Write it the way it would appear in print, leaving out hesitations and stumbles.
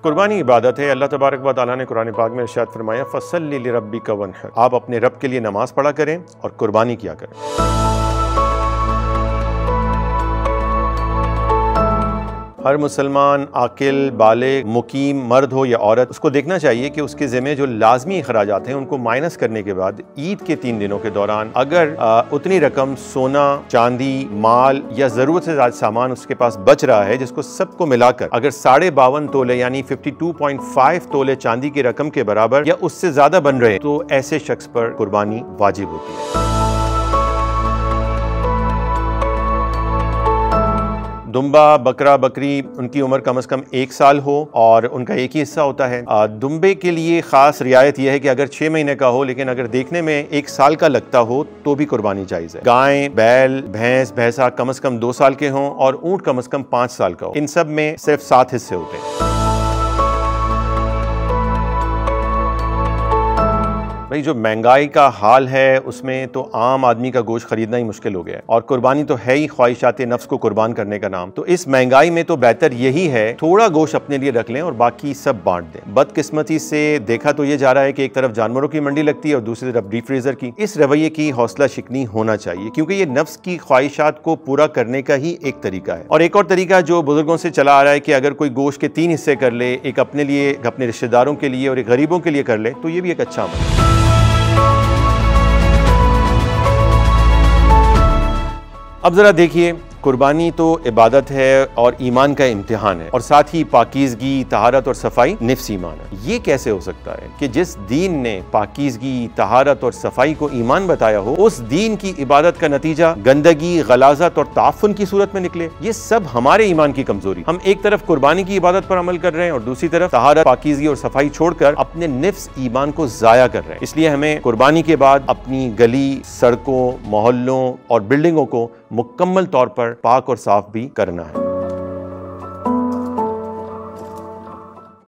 कुर्बानी इबादत है। अल्लाह तबारक व तआला ने कुरान पाक में इरशाद फरमाया फसल्लि लिरब्बिका वन्हर, आप अपने रब के लिए नमाज पढ़ा करें और कुर्बानी किया करें। हर मुसलमान आकिल बालिग मुकीम मर्द हो या औरत, उसको देखना चाहिए कि उसके ज़िम्मे जो लाजमी अखराजात हैं उनको माइनस करने के बाद ईद के 3 दिनों के दौरान अगर उतनी रकम सोना चांदी माल या ज़रूरत से ज़्यादा सामान उसके पास बच रहा है, जिसको सबको मिलाकर अगर 52.5 तोले यानी 52.5 तोले चांदी की रकम के बराबर या उससे ज़्यादा बन रहे, तो ऐसे शख्स पर कुर्बानी वाजिब होती है। दुम्बा बकरा बकरी उनकी उम्र कम से कम 1 साल हो और उनका एक ही हिस्सा होता है। दुम्बे के लिए ख़ास रियायत यह है कि अगर 6 महीने का हो लेकिन अगर देखने में 1 साल का लगता हो तो भी कुर्बानी जायज़ है। गाय बैल भैंस भैंसा कम से कम 2 साल के हों और ऊँट कम से कम 5 साल का हो। इन सब में सिर्फ 7 हिस्से होते हैं। भाई जो महंगाई का हाल है उसमें तो आम आदमी का गोश्त खरीदना ही मुश्किल हो गया है और कुर्बानी तो है ही ख्वाहिशात नफ्स को कुर्बान करने का नाम। तो इस महंगाई में तो बेहतर यही है थोड़ा गोश्त अपने लिए रख लें और बाकी सब बांट दें। बदकिस्मती से देखा तो ये जा रहा है कि एक तरफ जानवरों की मंडी लगती है और दूसरी तरफ डीप फ्रीजर की। इस रवैये की हौसला शिकनी होना चाहिए क्योंकि ये नफ्स की ख्वाहिशात को पूरा करने का ही एक तरीका है। और एक और तरीका जो बुजुर्गों से चला आ रहा है कि अगर कोई गोश्त के 3 हिस्से कर ले, एक अपने लिए, अपने रिश्तेदारों के लिए और एक गरीबों के लिए कर ले, तो ये भी एक अच्छा अमल है। अब जरा देखिए, कुर्बानी तो इबादत है और ईमान का इम्तिहान है और साथ ही पाकीज़गी तहारत और सफाई निफ्स ईमान है। ये कैसे हो सकता है कि जिस दीन ने पाकीज़गी तहारत और सफाई को ईमान बताया हो, उस दीन की इबादत का नतीजा गंदगी गलाजत और ताफुन की सूरत में निकले? ये सब हमारे ईमान की कमजोरी। हम एक तरफ कुर्बानी की इबादत पर अमल कर रहे हैं और दूसरी तरफ तहारत पाकीज़गी और सफाई छोड़कर अपने निफ्स ईमान को जाया कर रहे हैं। इसलिए हमें कुर्बानी के बाद अपनी गली सड़कों मोहल्लों और बिल्डिंगों को मुकम्मल तौर पर पाक और साफ भी करना है।